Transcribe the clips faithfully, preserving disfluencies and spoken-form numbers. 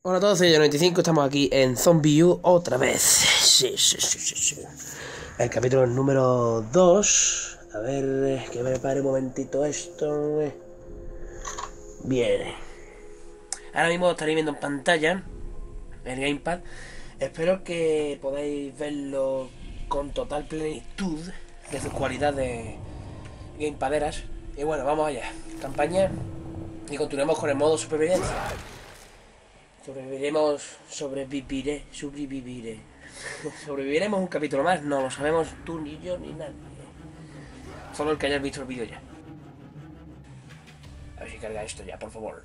Hola a todos, soy yo noventa y cinco, estamos aquí en Zombie U otra vez. Sí, sí, sí, sí, sí. El capítulo número dos. A ver, que me pare un momentito esto. Bien. Ahora mismo estaréis viendo en pantalla el gamepad. Espero que podáis verlo con total plenitud de sus cualidades gamepaderas. Y bueno, vamos allá. Campaña. Y continuemos con el modo supervivencia. Sobreviviremos, sobreviviré, sobreviviré. ¿Sobreviviremos un capítulo más? No lo sabemos tú, ni yo, ni nadie. Solo el que hayas visto el vídeo ya. A ver si carga esto ya, por favor.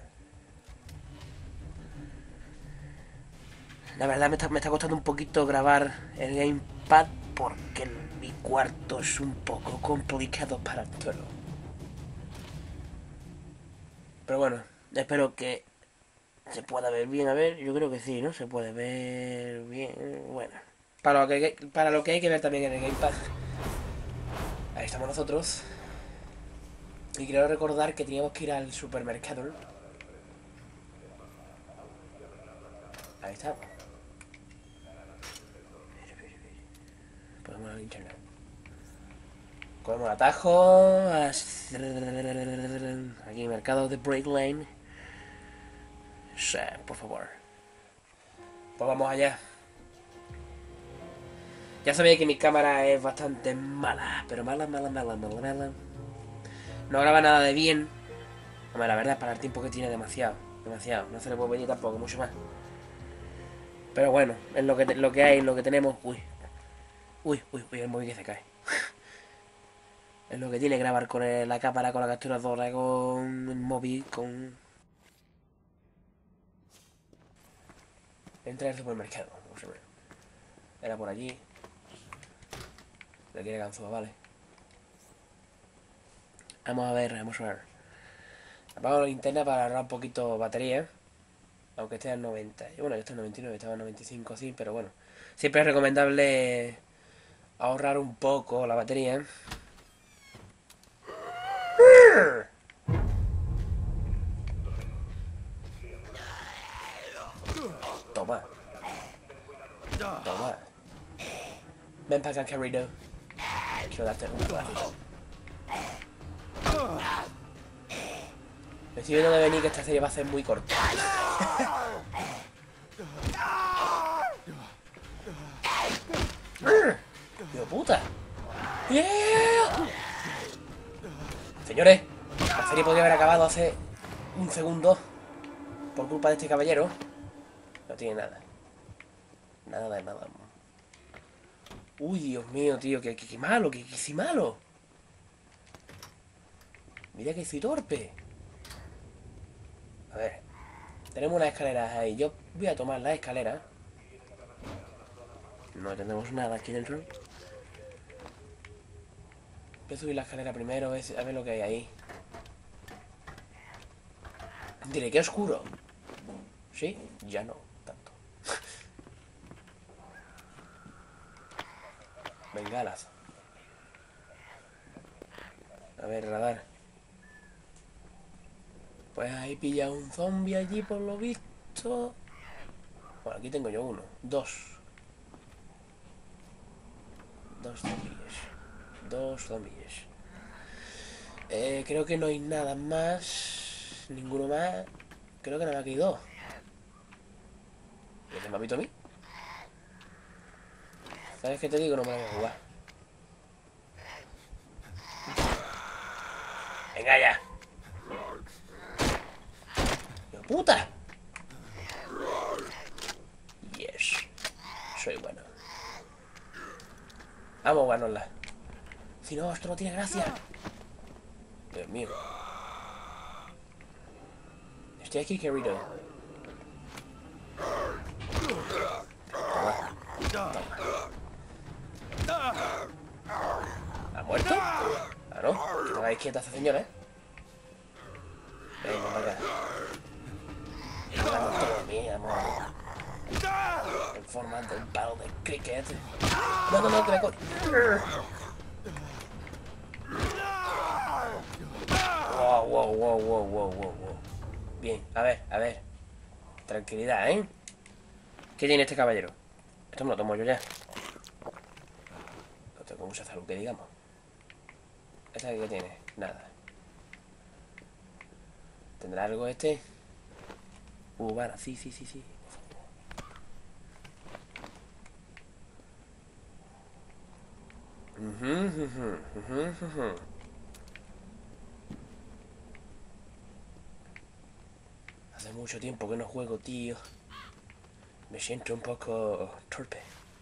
La verdad me está, me está costando un poquito grabar el gamepad porque el, mi cuarto es un poco complicado para hacerlo. Pero bueno, espero que se pueda ver bien. A ver, yo creo que sí, ¿no? Se puede ver bien. Bueno, para lo que, para lo que hay que ver también en el gamepad. Ahí estamos nosotros. Y quiero recordar que teníamos que ir al supermercado. Ahí está. Ponemos la linterna. Cogemos el atajo. Aquí, mercado de Break Lane. Sí, por favor. Pues vamos allá. Ya sabéis que mi cámara es bastante mala. Pero mala, mala, mala, mala, mala. No graba nada de bien. Hombre, la verdad es para el tiempo que tiene demasiado. Demasiado. No se le puede pedir tampoco mucho más. Pero bueno, es lo que, lo que hay, lo que tenemos. Uy. Uy, uy, uy, el móvil que se cae. Es lo que tiene grabar con el, la cámara, con la capturadora, con el móvil, con... Entra al supermercado. Vamos a ver. Era por allí. Le quiere ganzúa, vale. Vamos a ver, vamos a ver. Apago la linterna para ahorrar un poquito batería. Aunque esté en noventa. Y bueno, yo estoy en noventa y nueve, estaba en noventa y cinco, sí, pero bueno. Siempre es recomendable ahorrar un poco la batería. Toma. Toma. Ven para acá, querido. Quiero darte un pedacito. Me estoy viendo de venir que esta serie va a ser muy corta. ¡Dios puta! ¡Yeah! Señores, la serie podría haber acabado hace un segundo. Por culpa de este caballero. No tiene nada. Nada de nada. Uy, Dios mío, tío, que, que, que malo, que, que si malo. Mira que soy torpe. A ver. Tenemos unas escaleras ahí. Yo voy a tomar la escalera. No tenemos nada aquí dentro. Voy a subir la escalera primero, a ver lo que hay ahí. Diré, qué oscuro. ¿Sí? Ya no tanto. Bengalas. A ver, radar. Pues ahí pilla un zombie allí por lo visto. Bueno, aquí tengo yo uno. Dos. Dos zombies. Dos zombies. Eh, creo que no hay nada más. Ninguno más. Creo que nada más que hay dos. ¿Y me ha visto a mí? ¿Sabes qué te digo? No me la voy a jugar. ¡Venga ya! ¡Hijo puta! Yes. Soy bueno. Vamos a ganarla. Si no, esto no tiene gracia. Dios mío. Estoy aquí, querido. Toma. Toma. ¿Ha muerto? Claro. Que no hagáis quieta a esta señora, ¿eh? Venga, para acá. Vamos todos bien, amor. En forma de un palo de cricket. No, no, no, que me corre. Wow, wow, wow, wow, wow, wow, wow. Bien, a ver, a ver. Tranquilidad, ¿eh? ¿Qué tiene este caballero? Esto me lo tomo yo ya. No tengo mucha salud, que digamos. ¿Esta qué tiene? Nada. ¿Tendrá algo este? Uh, vale, sí, sí, sí, sí. Uh -huh, uh -huh, uh -huh, uh -huh. Hace mucho tiempo que no juego, tío. Me siento un poco torpe.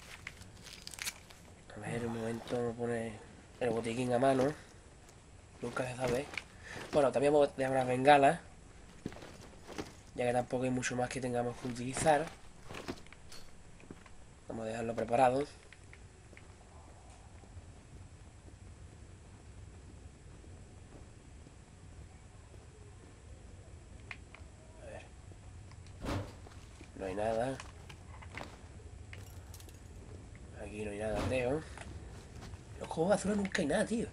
A ver, un momento, me pone el botiquín a mano. Nunca se sabe. Bueno, también vamos a dejar unas bengalas, ya que tampoco hay mucho más que tengamos que utilizar. Vamos a dejarlo preparado. A ver. No hay nada. Aquí no hay nada, creo. Los juegos de basura nunca hay nada, tío.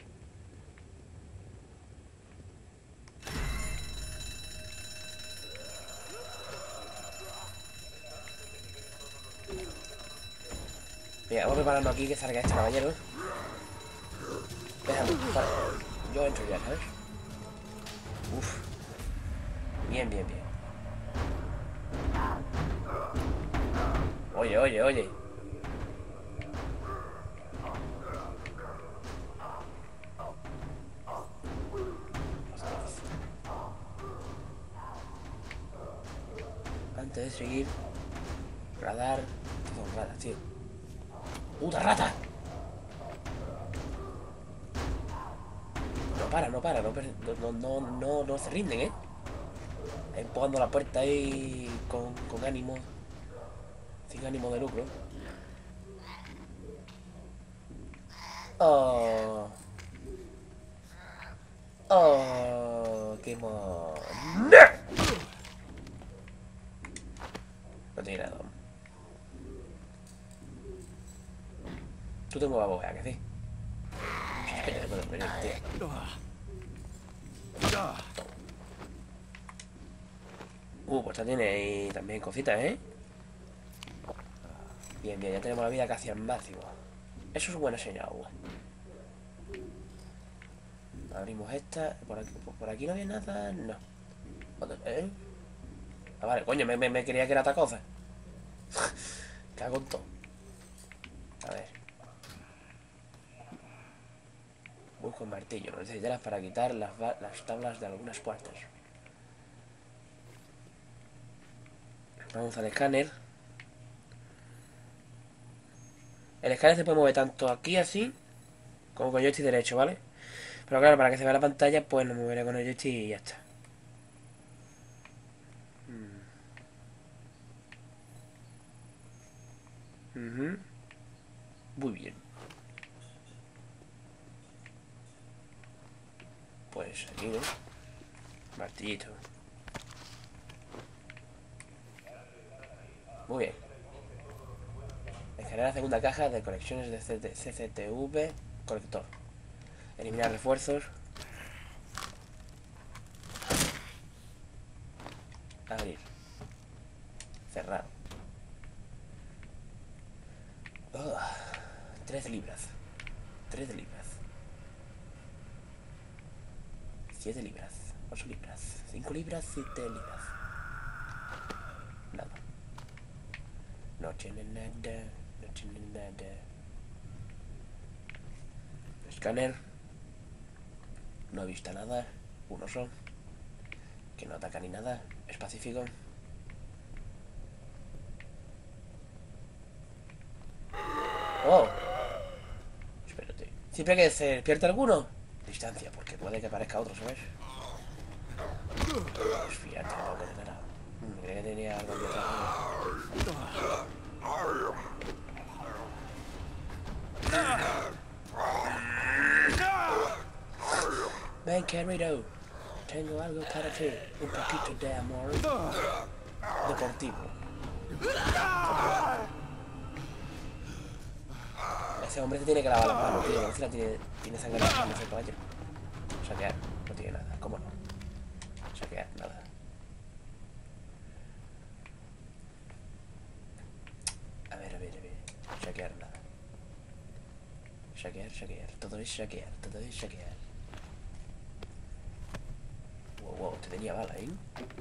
Mira, vamos a prepararnos aquí que salga este caballero. Déjame, vale. Yo entro ya, ¿sabes? Uf. Bien, bien, bien. Oye, oye, oye. Antes de seguir, radar. Estas son ratas, tío. ¡Puta rata! No para, no para, no, no, no, no, no se rinden, ¿eh? Empujando la puerta ahí con, con ánimo. Sin ánimo de lucro. Oh. Oh, qué mon. No tiene nada. Tú tengo la boca, que sí. Uh, pues ya tiene ahí también cositas, ¿eh? Bien, bien, ya tenemos la vida casi al máximo. Eso es buena señal. Abrimos esta. Por aquí, por aquí no había nada. No. ¿Eh? Ah, vale, coño, me, me, me creía que era otra cosa. Cago en todo. A ver. Busco un martillo. Lo necesitarás para quitar las, las tablas de algunas puertas. Vamos al escáner. El escáner se puede mover tanto aquí así como con joystick derecho, ¿vale? Pero claro, para que se vea la pantalla, pues lo moveré con el joystick y ya está. Uh-huh. Muy bien. Pues aquí, ¿no? Martillito. Muy bien. Escanear la segunda caja de conexiones de C C T V conector. Eliminar refuerzos. Abrir. Cerrar. Oh, tres libras. Tres libras. Siete libras. Ocho libras. Cinco libras. Siete libras. Nada. No tiene nada. No tiene nada. Escáner. No he visto nada. Un oso. Que no ataca ni nada. Es pacífico. Oh. Espérate. Siempre que se despierta alguno, distancia, porque puede que aparezca otro, ¿sabes? Pues fíjate, no que tener nada. Creía que tenía algo de otra. Ven, querido. Tengo algo para ti. Un poquito de amor deportivo. Ese hombre se tiene que lavar las manos, tío. A ver si la tiene, tiene sangre en las manos el caballo. Saquear. No tiene nada. ¿Cómo no? Saquear. Nada. Shakear nada. Shakear, shakear. Todo es shakear, todo es shakear. Wow, wow, te tenía bala, ¿eh?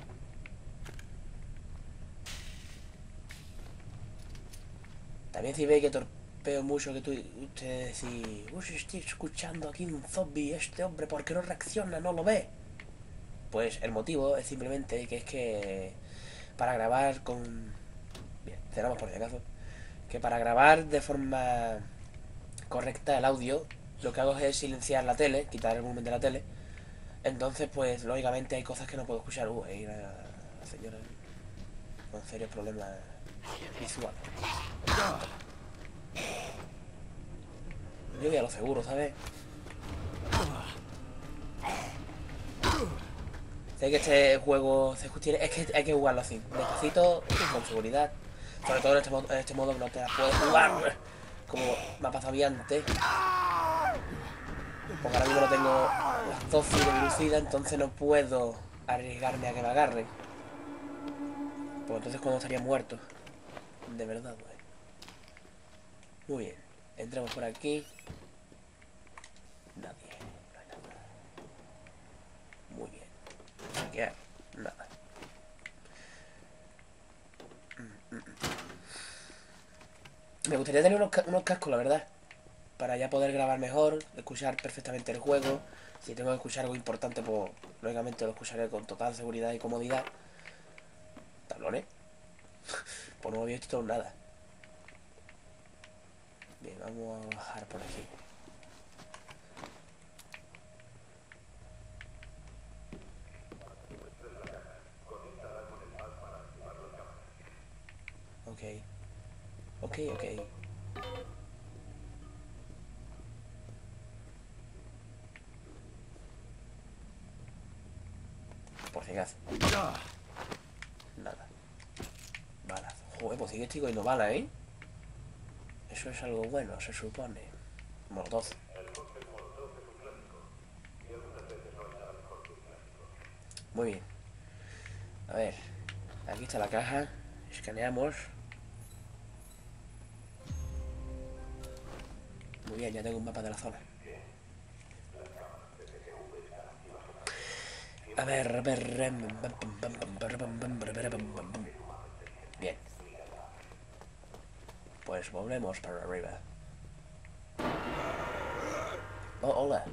También si veis que torpeo mucho, que tú, ustedes decís, uy, estoy escuchando aquí un zombie, este hombre, ¿por qué no reacciona? ¿No lo ve? Pues el motivo es simplemente que es que para grabar con... Bien, cerramos por si acaso. Que para grabar de forma correcta el audio, lo que hago es silenciar la tele, quitar el volumen de la tele. Entonces, pues, lógicamente hay cosas que no puedo escuchar. Uh, ahí la, la señora con serios problemas visuales. Yo voy a lo seguro, ¿sabes? Sé que este juego se tiene, es que hay que jugarlo así, despacito, con seguridad. Sobre todo en este modo, en este modo que no te las puedes jugar como me ha pasado a mí antes. Porque ahora mismo no tengo las dosis de velocidad, entonces no puedo arriesgarme a que me agarren. Pues entonces cuando estaría muerto. De verdad, güey. Muy bien. Entramos por aquí. Nadie. No hay nada. Muy bien. ¿Qué hay? Nada. Me gustaría tener unos, ca unos cascos, la verdad. Para ya poder grabar mejor, escuchar perfectamente el juego. Si tengo que escuchar algo importante, pues lógicamente lo escucharé con total seguridad y comodidad. Tablones. Pues no había visto nada. Bien, vamos a bajar por aquí. Ok. Ok, ok. Por si acaso. Nada. Balas. Joder, pues sigue estoy cogiendo balas, ¿eh? Eso es algo bueno, se supone. Molotov. Muy bien. A ver. Aquí está la caja. Escaneamos. Muy bien, ya tengo un mapa de la zona. A ver, a ver. Bien. Pues volvemos para arriba. Oh, hola.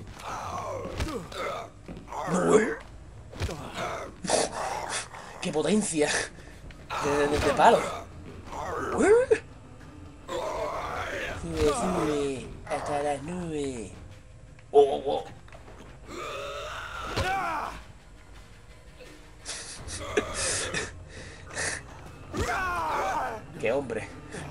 ¡Qué potencia! De, de, de palo. Sube, sube. Hasta las nubes. Oh, oh, oh. ¡Qué hombre!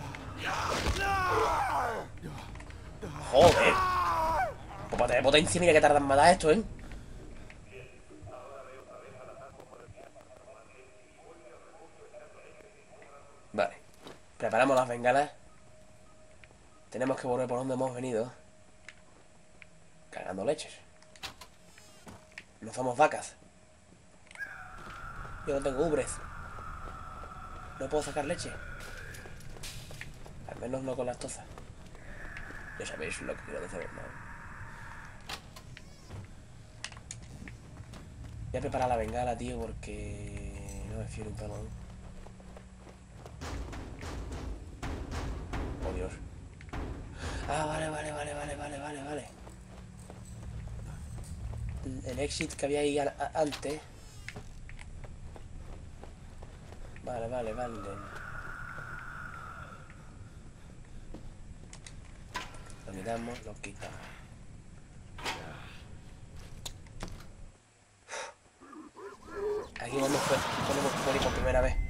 ¡Joder! Pues para tener potencia, mira que tardan en matar esto, ¿eh? Vale. Preparamos las bengalas. Tenemos que volver por donde hemos venido. Cagando leches. No somos vacas. Yo no tengo ubres. No puedo sacar leche. Al menos no con las tozas. Ya sabéis lo que quiero decir, ¿no? Voy a preparar la bengala, tío, porque... no me fío un pelo. Oh, Dios. Ah, vale, vale, vale, vale, vale, vale, vale. El exit que había ahí antes. Vale, vale, vale. Lo miramos, lo quitamos. Aquí cuando fue, podemos morir por primera vez.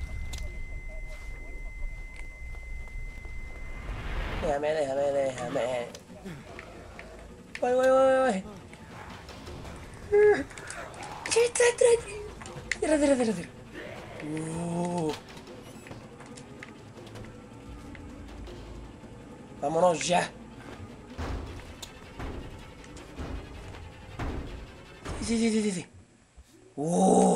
Déjame, déjame, déjame. Voy, voy, voy, voy. Tira, tira, tira, tira. Uh. Vámonos ya. Sí, sí, sí, sí, sí. Uh.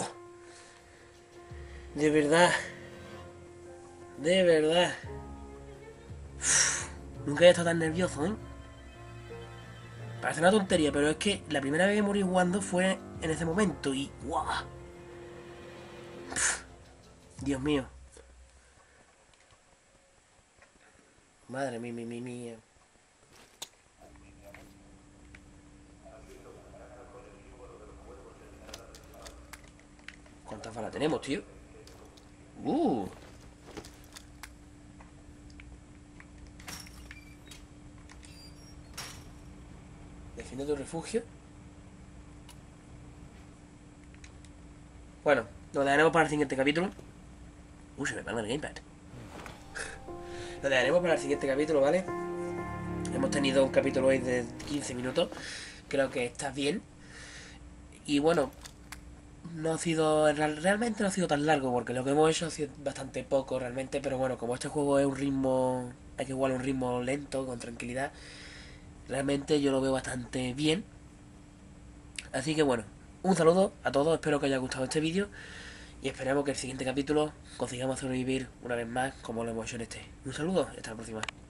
De verdad. De verdad. Uf, nunca he estado tan nervioso, ¿eh? Parece una tontería, pero es que la primera vez que morí jugando fue en ese momento y... ¡guau! Uf, Dios mío. Madre mía, mía, mía. ¿Cuántas balas tenemos, tío? Uh. Defiende tu refugio. Bueno, lo dejaremos para el siguiente capítulo. Uy, se me palma el gamepad. Lo dejaremos para el siguiente capítulo, ¿vale? Hemos tenido un capítulo hoy de quince minutos. Creo que está bien. Y bueno, no ha sido... Realmente no ha sido tan largo, porque lo que hemos hecho ha sido bastante poco realmente. Pero bueno, como este juego es un ritmo... Hay que jugar a un ritmo lento, con tranquilidad. Realmente yo lo veo bastante bien. Así que bueno, un saludo a todos. Espero que os haya gustado este vídeo. Y esperemos que el siguiente capítulo consigamos sobrevivir una vez más como lo hemos hecho en este. Un saludo y hasta la próxima.